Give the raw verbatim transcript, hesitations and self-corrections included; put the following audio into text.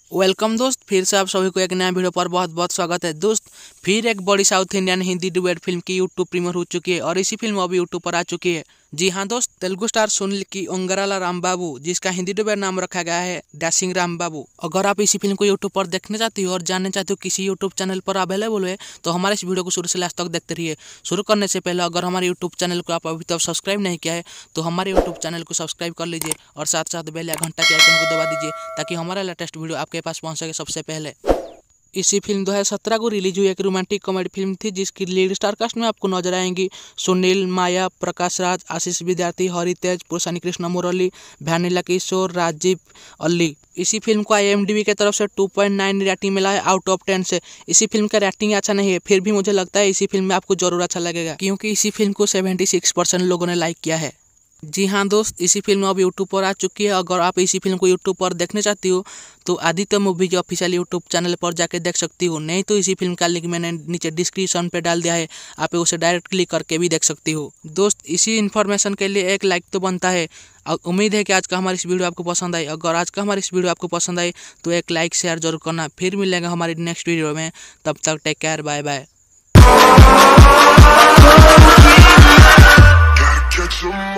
Welcome दोस्त, फिर से आप सभी को एक नया वीडियो पर बहुत बहुत स्वागत है। दोस्त, फिर एक बड़ी South Indian Hindi duet film की यूट्यूब प्रीमियर हो चुकी है और इसी फिल्म अभी यूट्यूब पर आ चुकी है। जी हाँ दोस्त, तेलुगु स्टार सुनील की ओंगराला रामबाबू, जिसका हिंदी डुएट नाम रखा गया है डैशिंग रामबाबू। अगर आप इसी फिल्म को यूट्यूब पर देखने चाहते हो और जानना चाहते हो किसी यूट्यूब चैनल पर अवेलेबल है तो हमारे इस वीडियो को शुरू से लास्ट तक देखते रहिए। शुरू करने से पहले अगर हमारे यूट्यूब चैनल को आप अभी तक सब्सक्राइब नहीं किया है तो हमारे यूट्यूब चैनल को सब्सक्राइब कर लीजिए और साथ साथ बेल या घंटा के आइकन को दबा दीजिए ताकि हमारा लेटेस्ट वीडियो आपके पास पहुंच सके सबसे पहले। इसी फिल्म दो हज़ार सत्रह को रिलीज हुई एक रोमांटिक कॉमेडी फिल्म थी, जिसकी लीड स्टार कास्ट में आपको नजर आएंगी सुनील, माया, प्रकाश राज, आशीष विद्यार्थी, हरितेज, पुरुषानी कृष्ण मुरली, वैनिला किशोर, राजीव अली। इसी फिल्म को आई एम डी बी की तरफ से टू पॉइंट नाइन रेटिंग मिला है आउट ऑफ टेन से। इसी फिल्म का रेटिंग अच्छा नहीं है, फिर भी मुझे लगता है इसी फिल्म में आपको जरूर अच्छा लगेगा क्योंकि इसी फिल्म को सेवेंटी सिक्स परसेंट लोगों ने लाइक किया है। जी हाँ दोस्त, इसी फिल्म अब यूट्यूब पर आ चुकी है। अगर आप इसी फिल्म को यूट्यूब पर देखने चाहती हो तो आदित्य मूवी के ऑफिशियल यूट्यूब चैनल पर जाके देख सकती हो, नहीं तो इसी फिल्म का लिंक मैंने नीचे डिस्क्रिप्शन पे डाल दिया है, आप उसे डायरेक्ट क्लिक करके भी देख सकती हो। दोस्त, इसी इन्फॉर्मेशन के लिए एक लाइक तो बनता है। उम्मीद है कि आज का हमारी इस वीडियो आपको पसंद आई। अगर आज का हमारी इस वीडियो आपको पसंद आई तो एक लाइक शेयर जरूर करना। फिर मिलेगा हमारी नेक्स्ट वीडियो में, तब तक टेक केयर, बाय बाय।